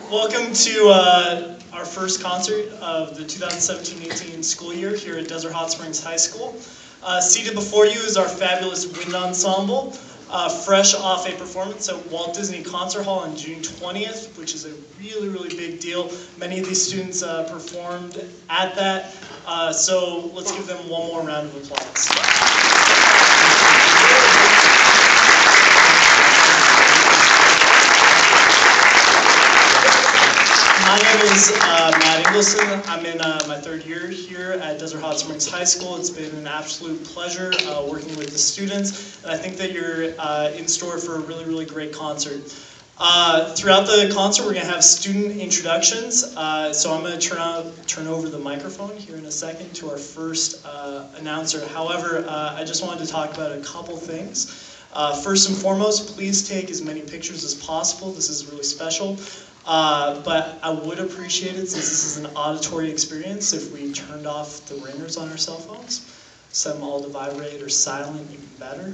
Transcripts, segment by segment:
Welcome to our first concert of the 2017-18 school year here at Desert Hot Springs High School. Seated before you is our fabulous wind ensemble, fresh off a performance at Walt Disney Concert Hall on June 20th, which is a really big deal. Many of these students performed at that, so let's give them one more round of applause. My name is Matt Ingleson. I'm in my third year here at Desert Hot Springs High School. It's been an absolute pleasure working with the students, and I think that you're in store for a really great concert. Throughout the concert, we're going to have student introductions, so I'm going to turn over the microphone here in a second to our first announcer. However, I just wanted to talk about a couple things. First and foremost, please take as many pictures as possible. This is really special. But I would appreciate it, since this is an auditory experience, if we turned off the ringers on our cell phones, set them all to vibrate or silent, even better.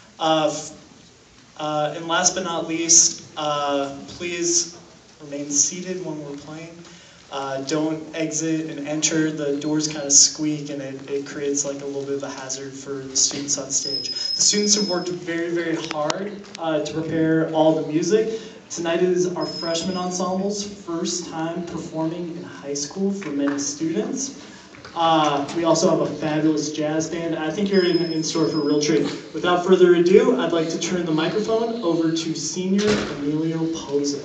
And last but not least, please remain seated when we're playing. Don't exit and enter. The doors kind of squeak, and it creates like a little bit of a hazard for the students on stage. The students have worked very hard to prepare all the music. Tonight is our freshman ensemble's first time performing in high school for many students. We also have a fabulous jazz band. I think you're in store for a real treat. Without further ado, I'd like to turn the microphone over to senior Emilio Pozo.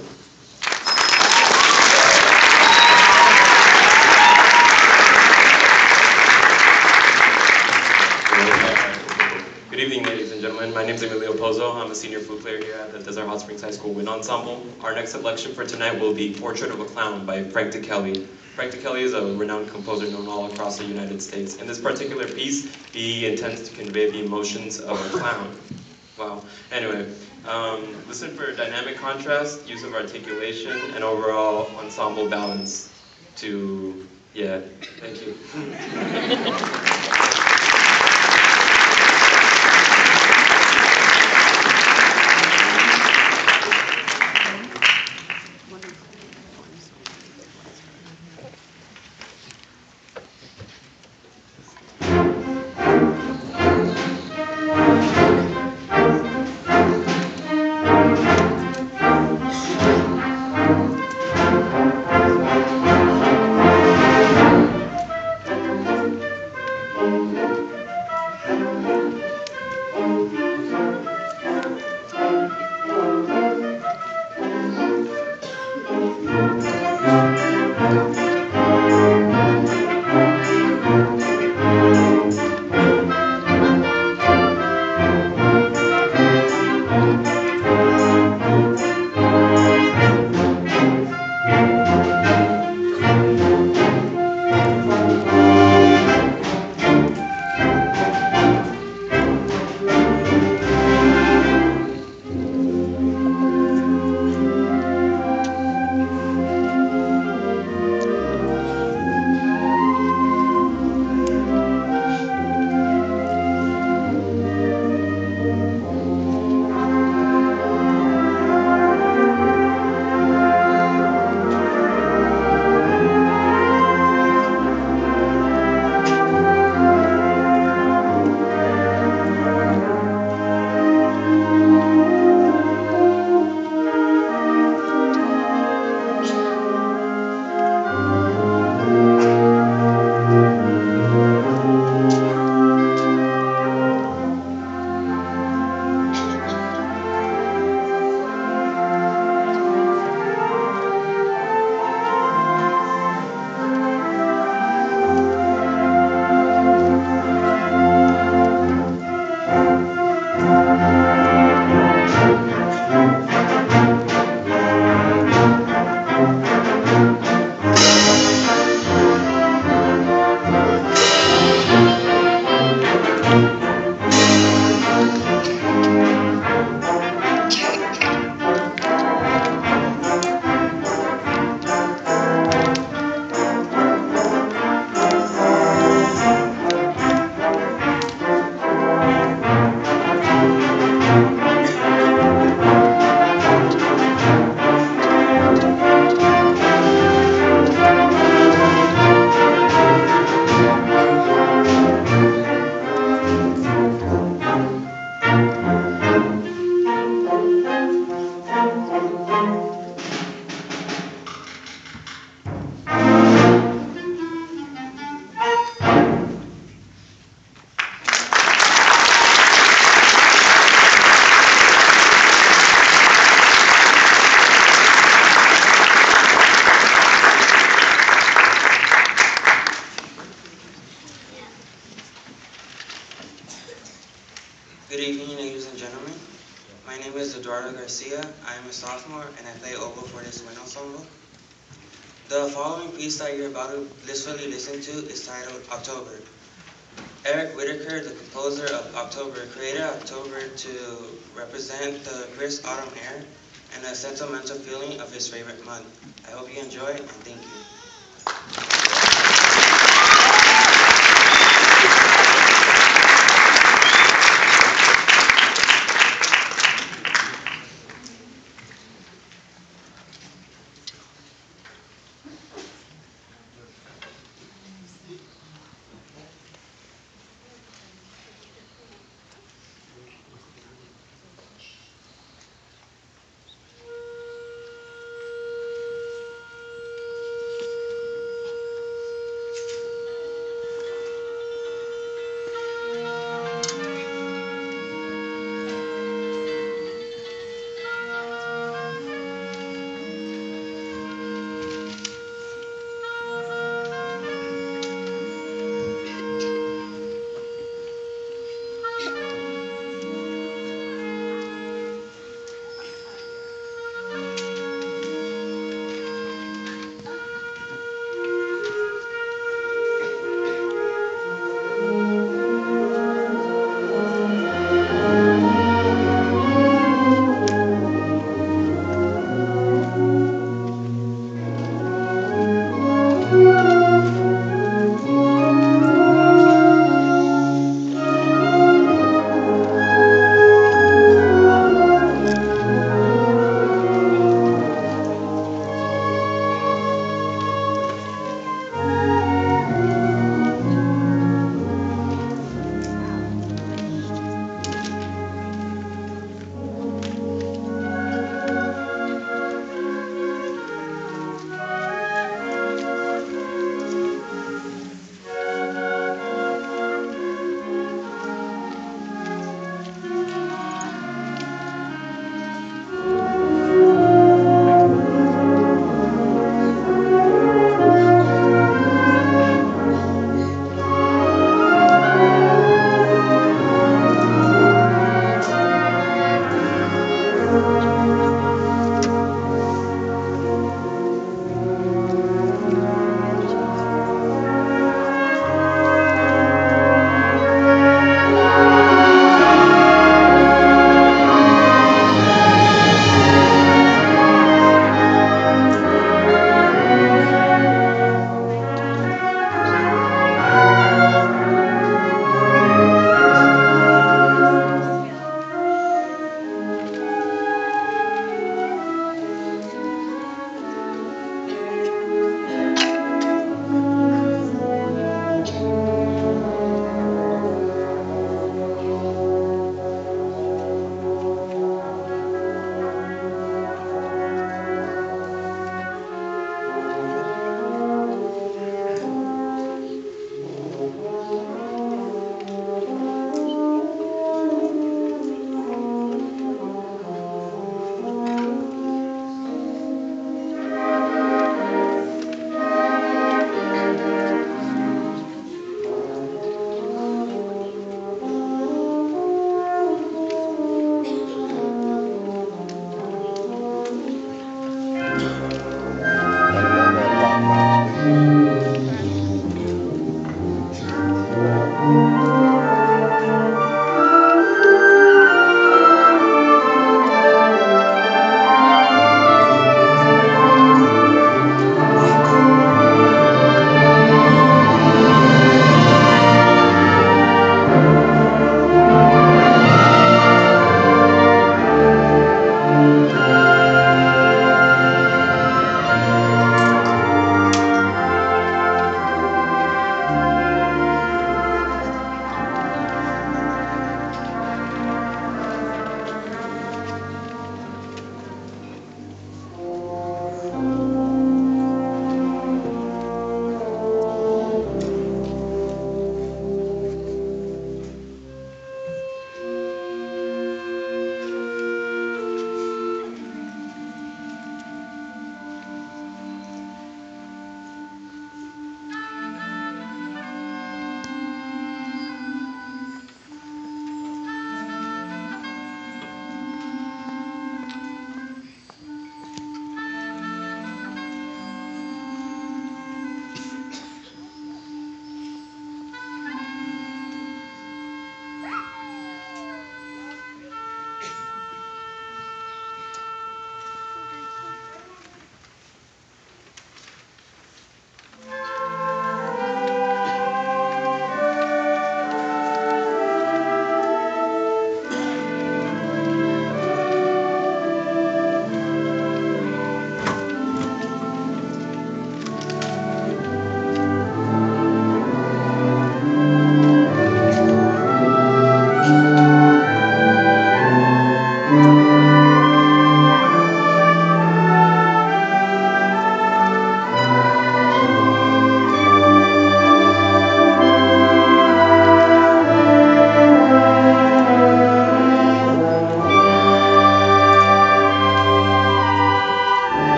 Good evening, ladies and gentlemen. My name is Emilio Pozo. I'm a senior flute player here at the Desert Hot Springs High School Wind Ensemble. Our next selection for tonight will be Portrait of a Clown by Frank DeKelly. Frank DeKelly is a renowned composer known all across the United States. In this particular piece, he intends to convey the emotions of a clown. Wow. Anyway, listen for dynamic contrast, use of articulation, and overall ensemble balance to, yeah, thank you. Good evening, ladies and gentlemen. My name is Eduardo Garcia. I am a sophomore and I play oboe for this wind ensemble. The following piece that you're about to blissfully listen to is titled October. Eric Whitaker, the composer of October, created October to represent the crisp autumn air and the sentimental feeling of his favorite month. I hope you enjoy and thank you.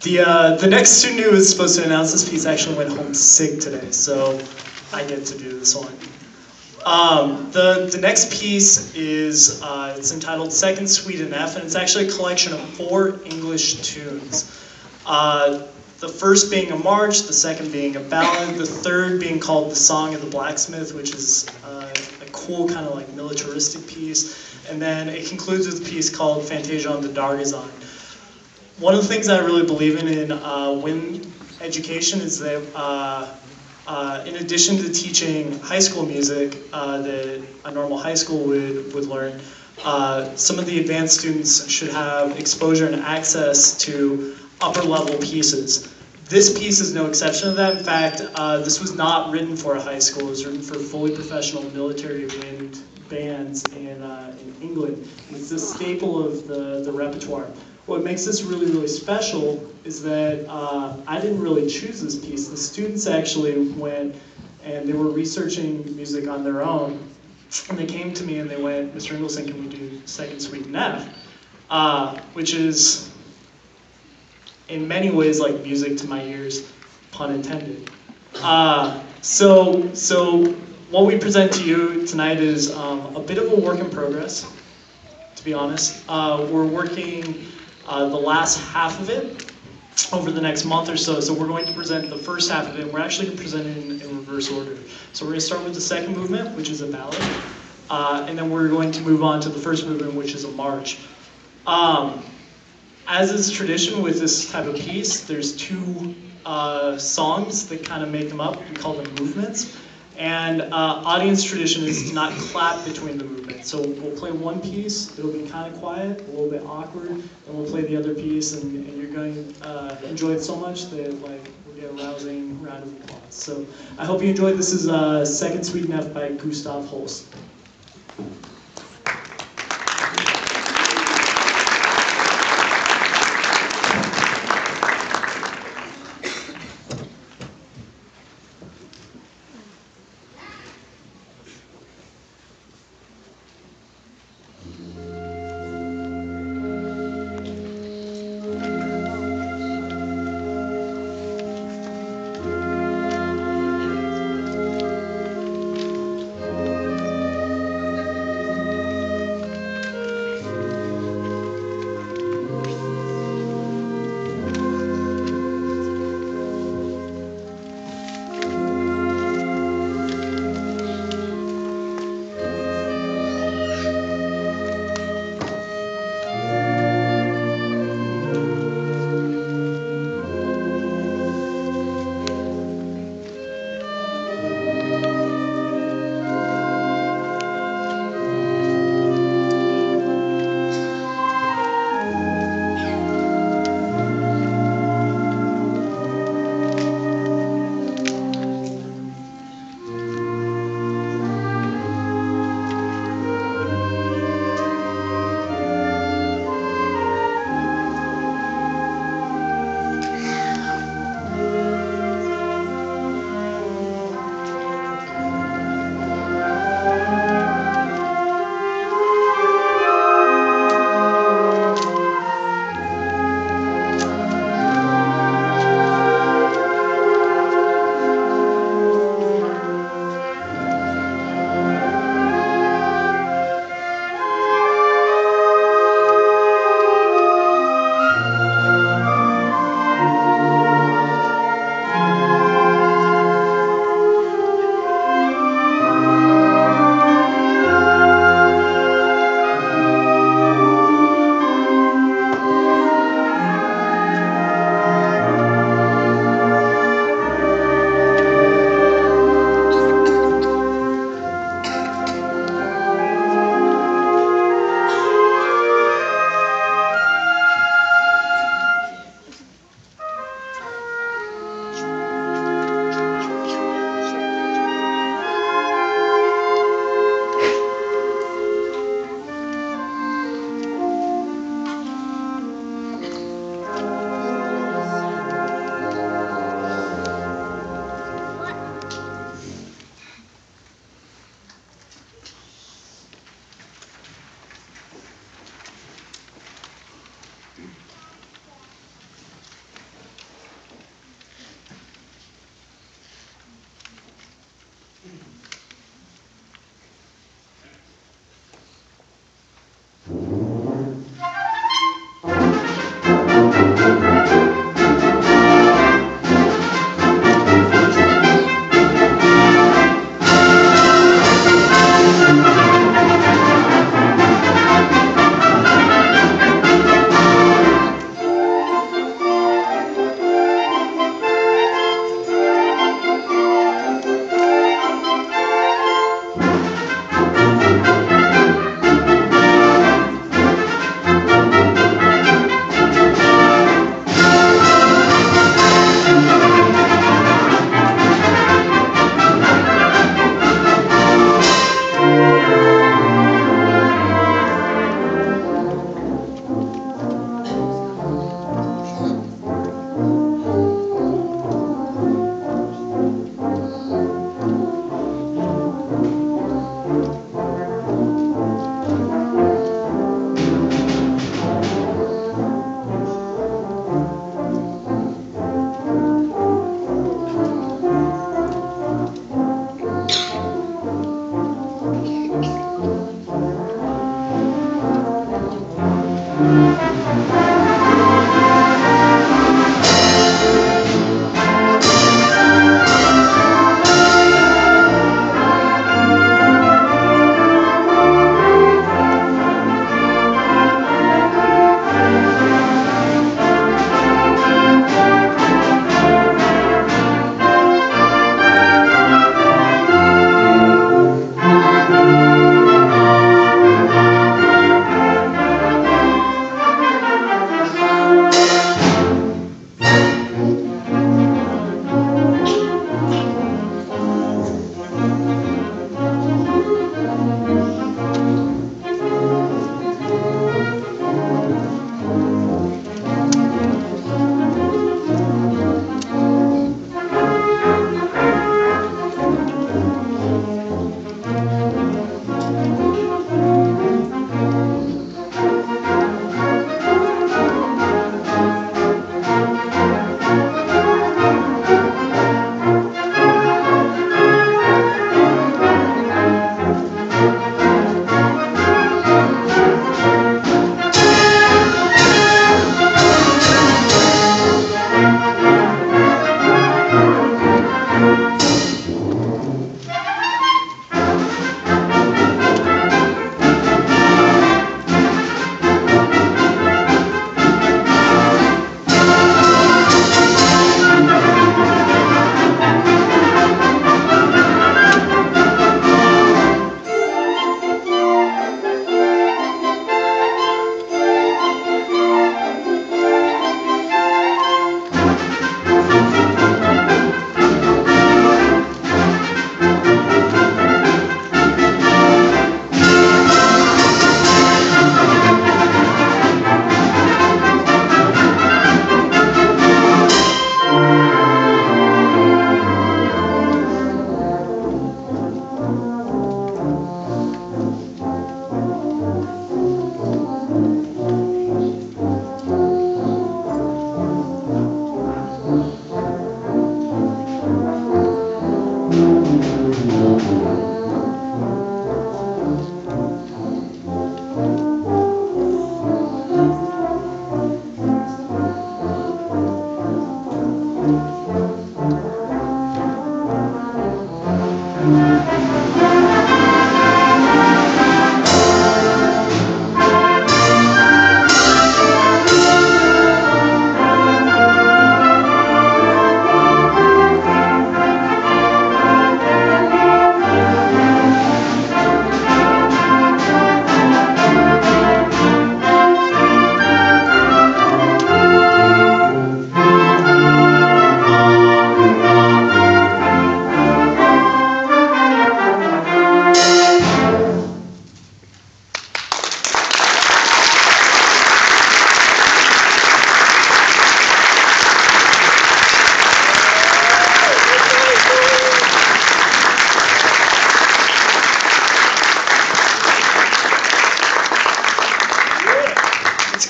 The next student who was supposed to announce this piece actually went home sick today, so I get to do this one. The next piece is it's entitled Second Suite in F, and it's actually a collection of 4 English tunes. The first being a march, the second being a ballad, the third being called The Song of the Blacksmith, which is a cool kind of like militaristic piece, and then it concludes with a piece called Fantasia on the Dargazon. One of the things I really believe in wind education is that in addition to teaching high school music that a normal high school would learn, some of the advanced students should have exposure and access to upper level pieces. This piece is no exception to that. In fact, this was not written for a high school. It was written for fully professional military wind bands in England. It's the staple of the repertoire. What makes this really, really special is that I didn't really choose this piece. The students actually went and they were researching music on their own. And they came to me and they went, Mr. Ingleson, can we do Second Suite in F? Which is, in many ways, like music to my ears, pun intended. So what we present to you tonight is a bit of a work in progress, to be honest. We're working the last half of it over the next month or so. So we're going to present the first half of it, and we're actually going to present it in reverse order. So we're going to start with the second movement, which is a ballad, and then we're going to move on to the first movement, which is a march. As is tradition with this type of piece, there's 2 songs that kind of make them up. We call them movements. And audience tradition is to not clap between the movements. So we'll play one piece, it'll be kind of quiet, a little bit awkward, and we'll play the other piece, and you're going to enjoy it so much that we'll get a rousing round of applause. So I hope you enjoyed. This is Second Suite in F by Gustav Holst.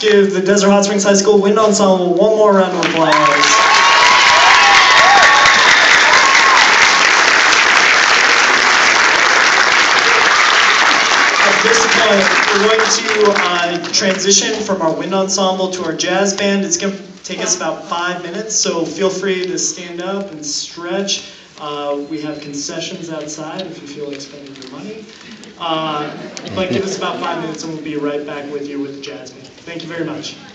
give the Desert Hot Springs High School Wind Ensemble one more round of applause. At this point, we're going to transition from our wind ensemble to our jazz band. It's going to take us about 5 minutes, so feel free to stand up and stretch. We have concessions outside if you feel like spending your money. But give us about 5 minutes and we'll be right back with you with the jazz band. Thank you very much.